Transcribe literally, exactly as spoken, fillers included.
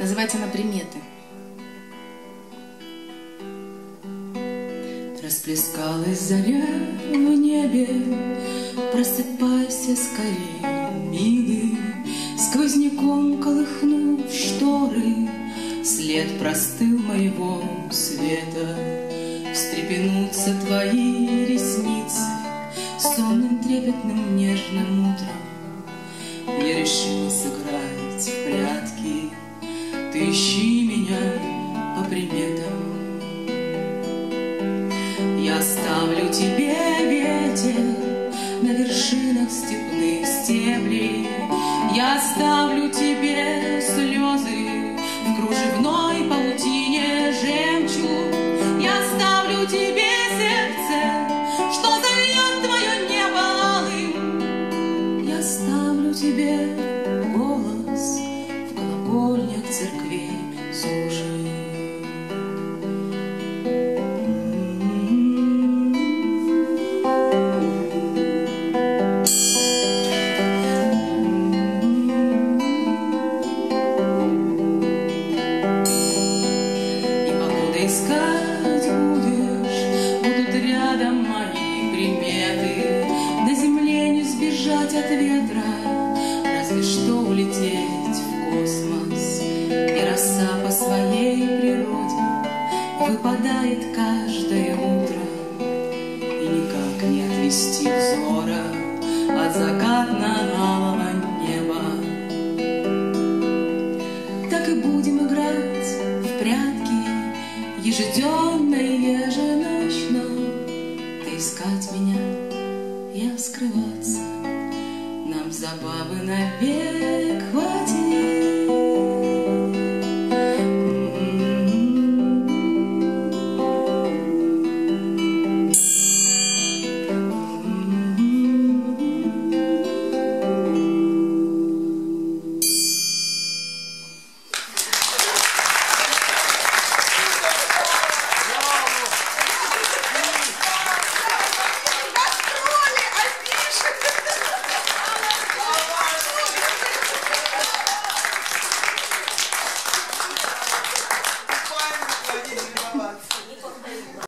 Называется она «Приметы». Расплескалась заря в небе, просыпайся скорее, милый, сквозняком колыхнув шторы, след простыл моего света. Встрепенутся твои ресницы сонным, трепетным, нежным утром. Я решила сыграть в прятки, ты ищи меня по приметам. Я оставлю тебе ветер на вершинах степных стеблей. Я оставлю тебе слезы в кружевной паутине жемчуг. Я оставлю тебе сердце, что зальет твое небо алым. Я оставлю тебе голос в колокольнях церквей служи. Искать будешь, будут рядом мои приметы. На земле не сбежать от ветра, разве что улететь в космос. И роса по своей природе выпадает каждое утро, и никак не отвести взора от закатно-алого неба. Так и будем играть в прятки, ежедневно и еженочно. Ты искать меня, я скрываться, нам забавы навек.